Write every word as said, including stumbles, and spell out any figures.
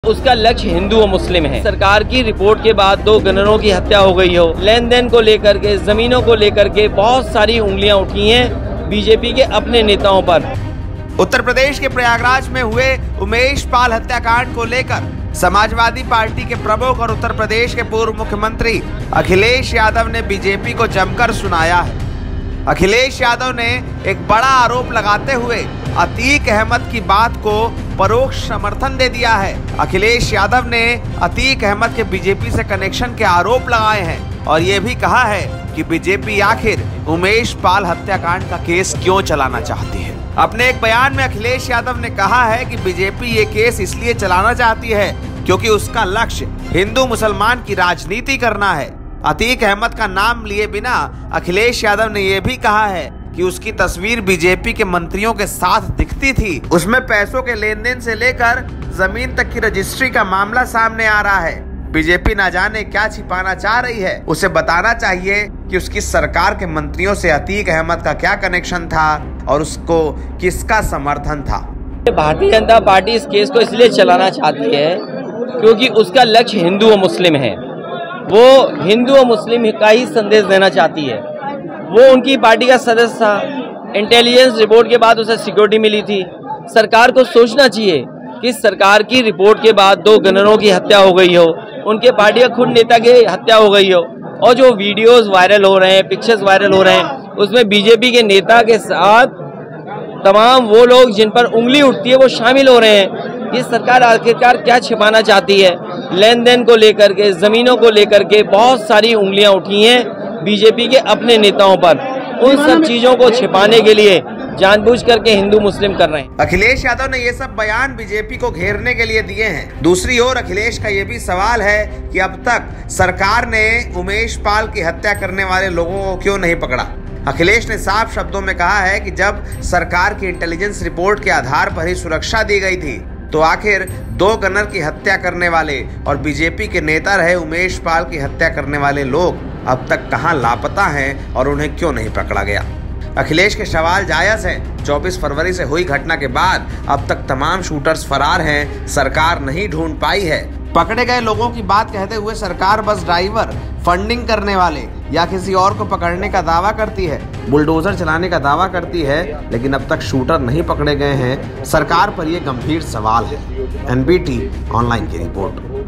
उसका लक्ष्य हिंदू और मुस्लिम है। सरकार की रिपोर्ट के बाद दो गनरों की हत्या हो गई हो, लेन देन को लेकर के, जमीनों को लेकर के बहुत सारी उंगलियां उठी हैं बीजेपी के अपने नेताओं पर। उत्तर प्रदेश के प्रयागराज में हुए उमेश पाल हत्याकांड को लेकर समाजवादी पार्टी के प्रमुख और उत्तर प्रदेश के पूर्व मुख्यमंत्री अखिलेश यादव ने बीजेपी को जमकर सुनाया है। अखिलेश यादव ने एक बड़ा आरोप लगाते हुए अतीक अहमद की बात को परोक्ष समर्थन दे दिया है। अखिलेश यादव ने अतीक अहमद के बीजेपी से कनेक्शन के आरोप लगाए हैं और ये भी कहा है कि बीजेपी आखिर उमेश पाल हत्याकांड का केस क्यों चलाना चाहती है। अपने एक बयान में अखिलेश यादव ने कहा है कि बीजेपी ये केस इसलिए चलाना चाहती है क्योंकि उसका लक्ष्य हिंदू मुसलमान की राजनीति करना है। अतीक अहमद का नाम लिए बिना अखिलेश यादव ने यह भी कहा है कि उसकी तस्वीर बीजेपी के मंत्रियों के साथ दिखती थी। उसमें पैसों के लेन देन से लेकर जमीन तक की रजिस्ट्री का मामला सामने आ रहा है। बीजेपी ना जाने क्या छिपाना चाह रही है। उसे बताना चाहिए कि उसकी सरकार के मंत्रियों से अतीक अहमद का क्या कनेक्शन था और उसको किसका समर्थन था। भारतीय जनता पार्टी इस केस को इसलिए चलाना चाहती है क्योंकि उसका लक्ष्य हिंदू और मुस्लिम है। वो हिंदू और मुस्लिम का ही संदेश देना चाहती है। वो उनकी पार्टी का सदस्य था। इंटेलिजेंस रिपोर्ट के बाद उसे सिक्योरिटी मिली थी। सरकार को सोचना चाहिए कि सरकार की रिपोर्ट के बाद दो गनरों की हत्या हो गई हो, उनके पार्टी का खुद नेता की हत्या हो गई हो और जो वीडियोस वायरल हो रहे हैं, पिक्चर्स वायरल हो रहे हैं, उसमें बीजेपी के नेता के साथ तमाम वो लोग जिन पर उंगली उठती है वो शामिल हो रहे हैं। ये सरकार आखिरकार क्या छिपाना चाहती है? लेन देन को लेकर के, जमीनों को लेकर के बहुत सारी उंगलियां उठी हैं बीजेपी के अपने नेताओं पर। उन सब चीजों को छिपाने के लिए जानबूझ करके हिंदू मुस्लिम कर रहे हैं। अखिलेश यादव ने ये सब बयान बीजेपी को घेरने के लिए दिए हैं। दूसरी ओर अखिलेश का ये भी सवाल है कि अब तक सरकार ने उमेश पाल की हत्या करने वाले लोगों को क्यों नहीं पकड़ा। अखिलेश ने साफ शब्दों में कहा है कि जब सरकार की इंटेलिजेंस रिपोर्ट के आधार पर ही सुरक्षा दी गई थी तो आखिर दो गनर की हत्या करने वाले और बीजेपी के नेता रहे उमेश पाल की हत्या करने वाले लोग अब तक कहां लापता हैं और उन्हें क्यों नहीं पकड़ा गया। अखिलेश के सवाल जायज है। चौबीस फरवरी से हुई घटना के बाद अब तक तमाम शूटर्स फरार हैं, सरकार नहीं ढूंढ पाई है। पकड़े गए लोगों की बात कहते हुए सरकार बस ड्राइवर, फंडिंग करने वाले या किसी और को पकड़ने का दावा करती है, बुलडोजर चलाने का दावा करती है, लेकिन अब तक शूटर नहीं पकड़े गए हैं। सरकार पर यह गंभीर सवाल है। एनबीटी ऑनलाइन की रिपोर्ट।